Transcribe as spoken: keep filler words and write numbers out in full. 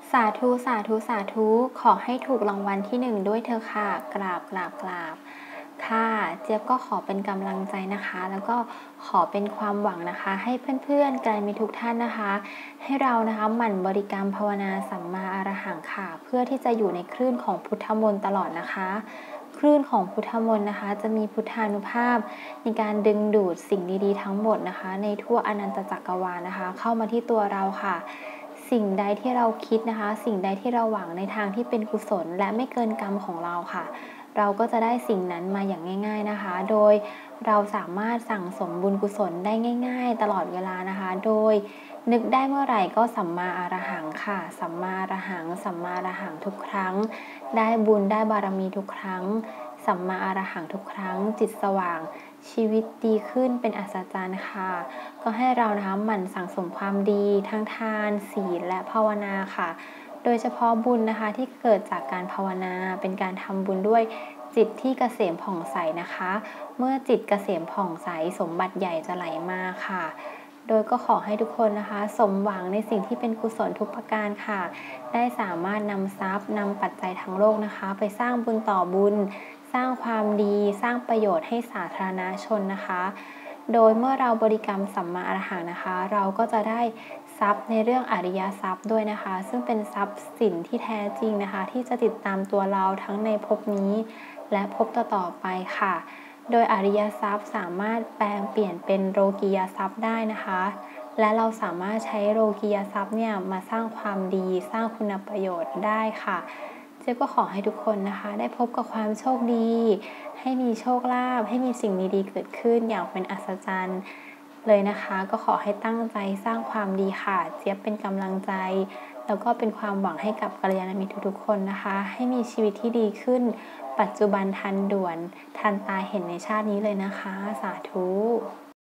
สาธุสาธุสาธุขอให้ถูกรางวัลที่หนึ่งด้วยเธอค่ะกราบกราบกราบค่ะเจี๊ยบก็ขอเป็นกำลังใจนะคะแล้วก็ขอเป็นความหวังนะคะให้เพื่อนๆกันมีทุกท่านนะคะให้เรานะคะหมั่นบริกรรมภาวนาสัมมาอรหังค่ะเพื่อที่จะอยู่ในคลื่นของพุทธมนต์ตลอดนะคะคลื่นของพุทธมนต์นะคะจะมีพุทธานุภาพในการดึงดูดสิ่งดีๆทั้งหมดนะคะในทั่วอนันตจักรวาลนะคะเข้ามาที่ตัวเราค่ะสิ่งใดที่เราคิดนะคะสิ่งใดที่เราหวังในทางที่เป็นกุศลและไม่เกินกรรมของเราค่ะเราก็จะได้สิ่งนั้นมาอย่างง่ายๆนะคะโดยเราสามารถสั่งสมบุญกุศลได้ง่ายๆตลอดเวลานะคะโดยนึกได้เมื่อไหร่ก็สัมมาอรหังค่ะสัมมาอรหังสัมมาอรหังทุกครั้งได้บุญได้บารมีทุกครั้งสัมมาอรหังทุกครั้งจิตสว่างชีวิตดีขึ้นเป็นอัศจรรย์ค่ะก็ให้เรานะคะหมั่นสั่งสมความดีทั้งทานศีลและภาวนาค่ะโดยเฉพาะบุญนะคะที่เกิดจากการภาวนาเป็นการทำบุญด้วยจิตที่เกษมผ่องใสนะคะเมื่อจิตเกษมผ่องใสสมบัติใหญ่จะไหลมาค่ะโดยก็ขอให้ทุกคนนะคะสมหวังในสิ่งที่เป็นกุศลทุกประการค่ะได้สามารถนำทรัพย์นำปัจจัยทั้งโลกนะคะไปสร้างบุญต่อบุญสร้างความดีสร้างประโยชน์ให้สาธารณชนนะคะโดยเมื่อเราบริกรรมสัมมาอรหังนะคะเราก็จะได้ทรัพย์ในเรื่องอริยทรัพย์ด้วยนะคะซึ่งเป็นทรัพย์สินที่แท้จริงนะคะที่จะติดตามตัวเราทั้งในภพนี้และภพต่อๆไปค่ะโดยอริยทรัพย์สามารถแปลงเปลี่ยนเป็นโลกียทรัพย์ได้นะคะและเราสามารถใช้โลกียทรัพย์เนี่ยมาสร้างความดีสร้างคุณประโยชน์ได้ค่ะเจ๊ก็ขอให้ทุกคนนะคะได้พบกับความโชคดีให้มีโชคลาภให้มีสิ่งดีๆเกิดขึ้นอย่างเป็นอัศจรรย์เลยนะคะก็ขอให้ตั้งใจสร้างความดีค่ะเจี๊ยบเป็นกำลังใจแล้วก็เป็นความหวังให้กับกัลยาณมิตรทุกๆคนนะคะให้มีชีวิตที่ดีขึ้นปัจจุบันทันด่วนทันตาเห็นในชาตินี้เลยนะคะสาธุ